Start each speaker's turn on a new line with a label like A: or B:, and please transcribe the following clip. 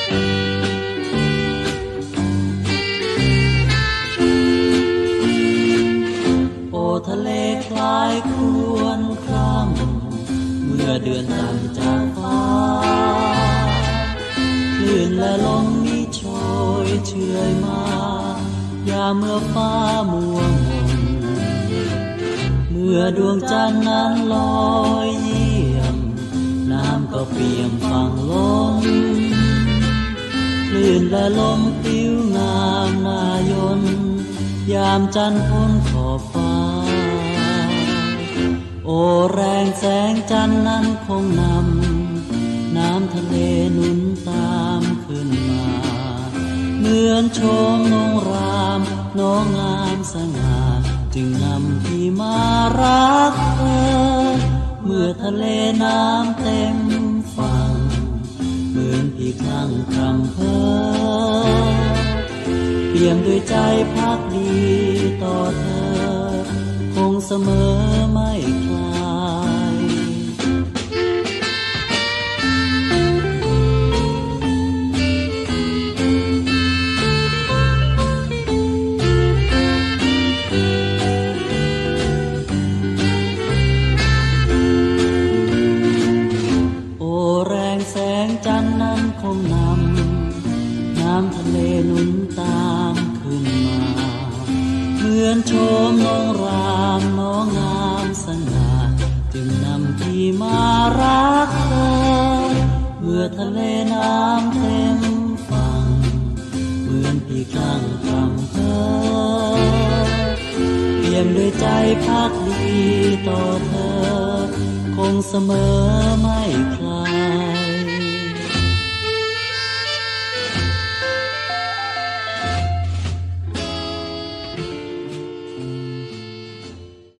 A: ทะเลคล้ายครวญคร่ำเมื่อเดือนต่ำจากฟ้าคลื่นและลมมีโชยเฉื่อยมายามเมื่อฟ้ามัวมนเมื่อดวงจันทร์นั้นลอยเยี่ยมน้ำก็เปี่ยมฝั่งลงคลื่นและลมผิวงามนายนยามจันทร์พ้นขอบฟ้าโอแรงแสงจันทร์นั้นคงนำน้ำทะเลหนุนตามขึ้นมาเหมือนโชมนงรามน้องงามสง่าจึงนำพี่มารักเธอเมื่อทะเลน้ำเต็มฝั่งเหมือนพี่คลั่งคำเพ้อเปี่ยมด้วยใจพักดีต่อเธอคงเสมอไม่คลายโอแรงแสงจันทร์นั้นคงนำน้ำทะเลหนุนตามขึ้นมาเหมือนโชมน้องรามน้องงามสง่าจึงนำพี่มารักเธอเมื่อทะเลน้ำเต็มฝั่งเหมือนพี่คลั่งคำเพ้อเปี่ยมด้วยใจพักดีต่อเธอคงเสมอไม่คลาย